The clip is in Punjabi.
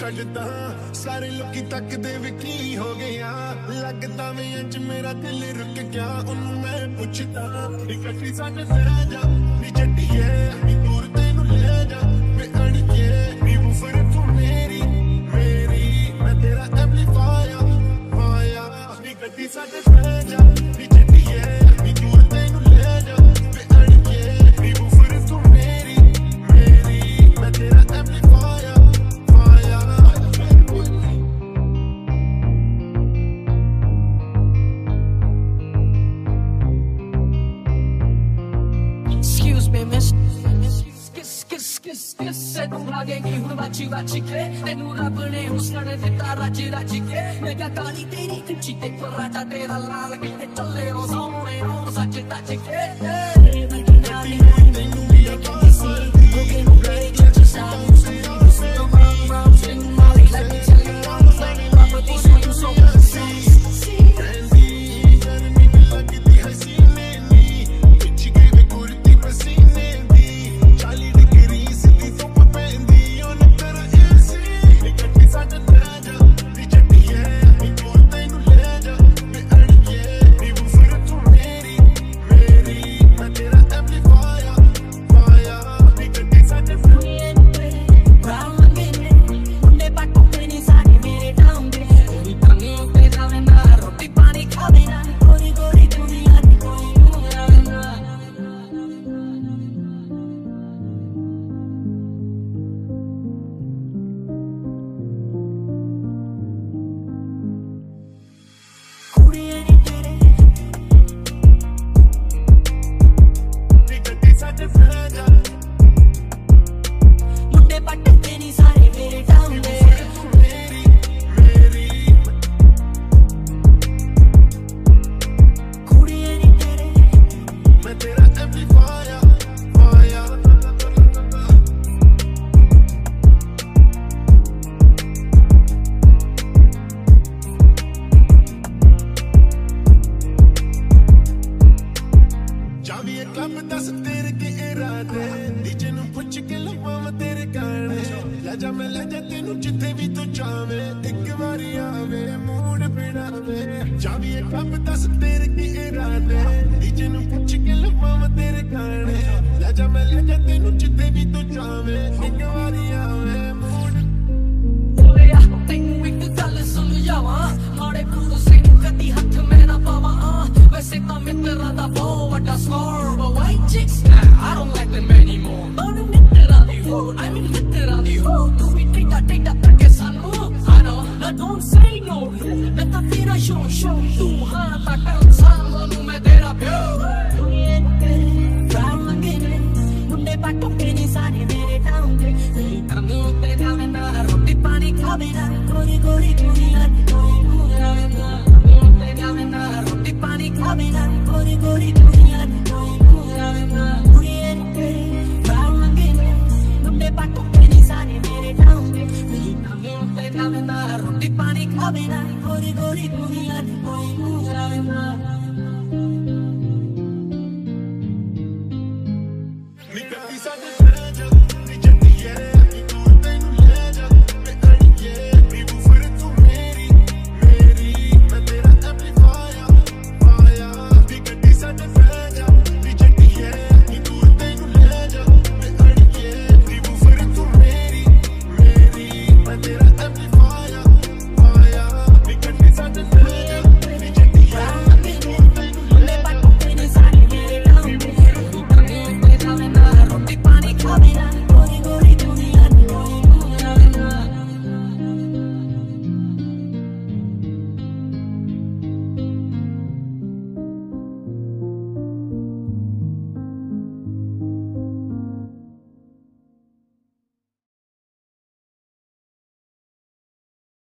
ਕੱਢਦਾ ਸਾਰੇ ਲੋਕੀ ਤੱਕਦੇ ਵੀ ਕੀ ਹੋ ਗਿਆ ਲੱਗਦਾ ਵੀ ਇੰਜ ਮੇਰਾ ਦਿਲ ਰੁਕ ਗਿਆ ਉਹਨੂੰ ਮੈਂ ਪੁੱਛਦਾ ਇਕੱਠੀ ਸਾਡੇ ਬਹਿ ਜਾ ਨੀ ਜੱਟੀਏ ਨੀ ਦੂਰ ਤੈਨੂੰ ਲੈ ਜਾ ਵੇ ਅੜੀਏ ਨੀ ਵੂਫਰ ਤੂੰ ਮੇਰੀ ਮੈਂ ਤੇਰਾ ਐਂਪਲੀਫਾਇਰ ਮਾਇਆ ਨੀ ਇਕੱਠੀ ਸਾਡੇ ਬਹਿ ਜਾ ਨੀ ਜੱਟੀਏ ਨੀ ਦੂਰ ਤੈਨੂੰ ਲੈ ਜਾ ਵੇ ਅੜੀਏ ਨੀ ਵੂਫਰ ਤੂੰ ਮੇਰੀ ਮੈਂ ਤੇਰਾ ਐਂਪਲੀਫਾਇਰ ਲੱਗੇਗੀ ਹੁਣ ਵਾਚੀ ਕੇ ਤੈਨੂੰ ਰੱਬ ਨੇ ਹੁਸਨ ਦਿੱਤਾ ਰੱਜ ਕੇ ਮੈਂ ਕਿਹਾ ਕਾਲੀ ਤੇਰੀ ਕੱਚੀ ਤੇ ਪਰਾਠਾ ਤੇਰਾ ਲਾਲ ਕਿਤੇ ਚੱਲੇ ਉਹ ਸੋਹਣੇ ਉਹ ਸੱਚ ਟੱਚ ਕੇ ਤੈਨੂੰ ਵੀ ਆਖੀ ਸੀ ਹੋ ਗਏ ਨੂੰ ਗਏ ਚ ਸਾਉਂ so I'm sing Molly let me tell you all the thing but this one you so see friendly ਗਰਮੀ ਵੀ ਲੱਗਦੀ ਹਸੀਨੇ ਨੀ ਵਿੱਚ ਗਏ ਕੁਰਤੀ ਪਸੀਨੇ ਦੀ 40 ਡਿਗਰੀ ਸਿੱਧੀ ਧੁੱਪ ਪੈਂਦੀ ਉਹ ਨਕਰ ਐਸੀ ਇਕੱਠੀ ਸਾਡੇ ਬਹਿ ਜਾ ਨੀ ਜੱਟੀਏ ਨੀ ਦੂਰ ਤੈਨੂੰ ਲੈ ਜਾ ਵੇ ਅੜੀਏ ਨੀ ਵੂਫਰ ਤੂੰ ਮੇਰੀ ਮੈਂ ਤੇਰਾ ਐਂਪਲੀਫਾਇਰ ਮਾਇਆ ਨੀ ਇਕੱਠੀ ਸਾਡੇ Gori gori dunia di koi mujra